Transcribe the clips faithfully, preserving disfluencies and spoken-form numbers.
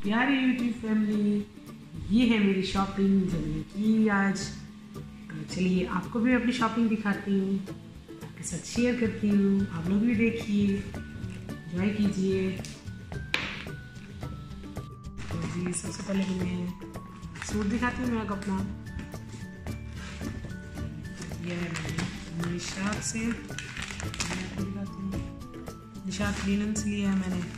प्यारी YouTube family, ये है मेरी शॉपिंग जो मैंने की आज। तो चलिए आपको भी अपनी शॉपिंग दिखाती हूँ, आपके साथ शेयर करती हूँ। आप लोग भी देखिए, एंजॉय कीजिए। तो जी सबसे पहले मैं सूट दिखाती हूँ मैं आपको अपना। ये है निशात से, मैं आपको दिखाती हूँ। निशात लिनन से लिया है मैंने।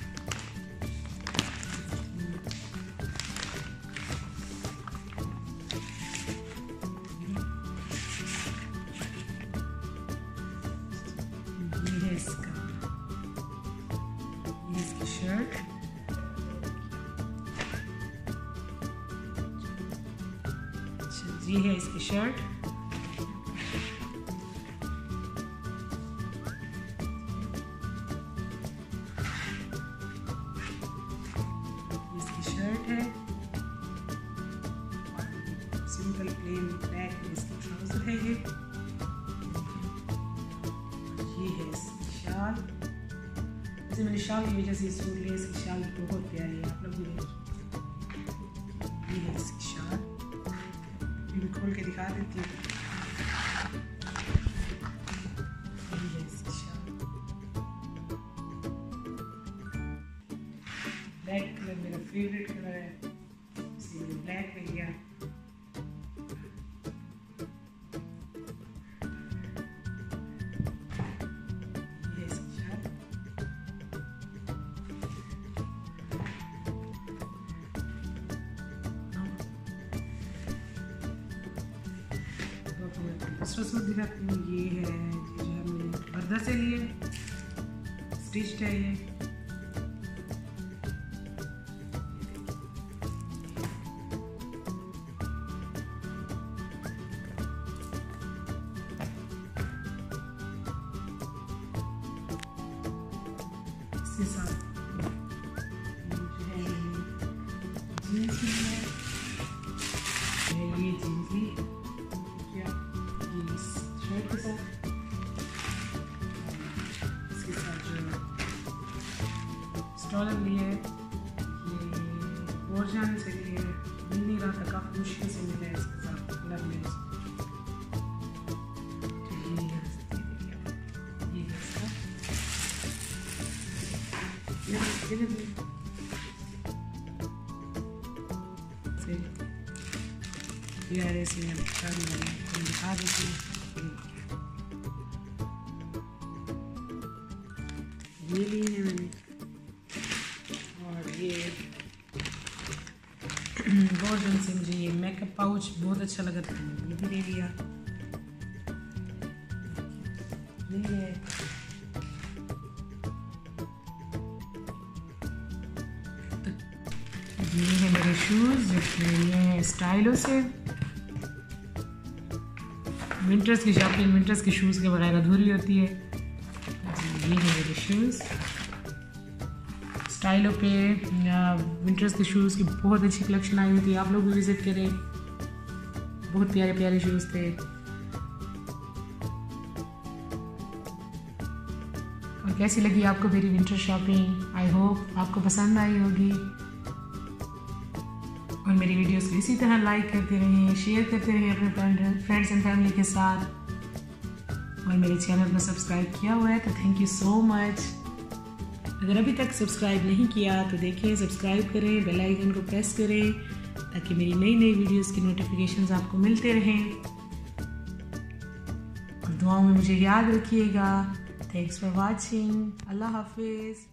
ये है इसका, ये इसकी शर्ट। ये है इसकी शर्ट। इसकी शर्ट है सिंपल प्लेन ब्लैक में, इसकी ट्राउजर है ये। ये है इसकी शाल। जैसे मैंने शाल की वजह से ये सूट लिया, इसकी शाल बहुत प्यारी है, आप लोग भी देखिए। ये है इसकी शाल, मैं खोल के दिखा देती हूँ। ये है इसकी शाल, ब्लैक कलर मेरा फेवरेट कलर है, इसलिए मैंने ब्लैक में लिया। ये है इसकी शाल। दूसरा सूट दिखाती हूँ। ये है जो है मैंने वर्दा से लिए, स्टिच्ड है ये। इसके साथ जो है जीन्स है, ये जीन्स ली शर्ट के साथ। इसके साथ जो स्टॉलर लिए, ये बोरजान से लिए, मिल नहीं रहा था, काफ़ी मुश्किल से मिला है इसके साथ कलर में। तो ये है ये है इसका, यार ऐसे दिखा देती हूँ। ये लिए हैं मैंने, और ये बोरजान से मुझे ये मेकअप पाउच बहुत अच्छा लगा था, ये भी ले लिया। ये ये है मेरे शूज़ जो कि ये हैं स्टाइलो से। विंटर्स की शॉपिंग विंटर्स के शूज़ के बगैर अधूरी होती है। ये है मेरे शूज़ स्टाइलो पे। विंटर्स के शूज़ की बहुत अच्छी कलेक्शन आई हुई थी, आप लोग भी विज़िट करें, बहुत प्यारे प्यारे शूज़ थे। और कैसी लगी आपको मेरी विंटर शॉपिंग? आई होप आपको पसंद आई होगी। और मेरी वीडियोस को इसी तरह लाइक करते रहें, शेयर करते रहें अपने फ्रेंड्स एंड फैमिली के साथ। और मेरे चैनल को सब्सक्राइब किया हुआ है तो थैंक यू सो मच। अगर अभी तक सब्सक्राइब नहीं किया तो देखिए सब्सक्राइब करें, बेल आइकन को प्रेस करें ताकि मेरी नई नई वीडियोस की नोटिफिकेशंस आपको मिलते रहें। और दुआओं में मुझे याद रखिएगा। Thanks for watching. अल्लाह हाफिज़।